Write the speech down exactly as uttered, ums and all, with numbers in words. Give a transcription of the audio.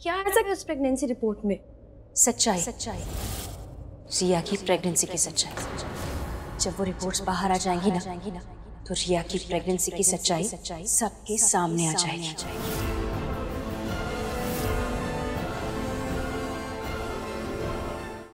क्या ऐसा है उस प्रेगनेंसी रिपोर्ट में? सच्चाई सच्चाई रिया की प्रेगनेंसी की सच्चाई। जब वो रिपोर्ट्स बाहर आ जाएंगी ना तो रिया की प्रेगनेंसी की सच्चाई सबके सामने आ जाएगी।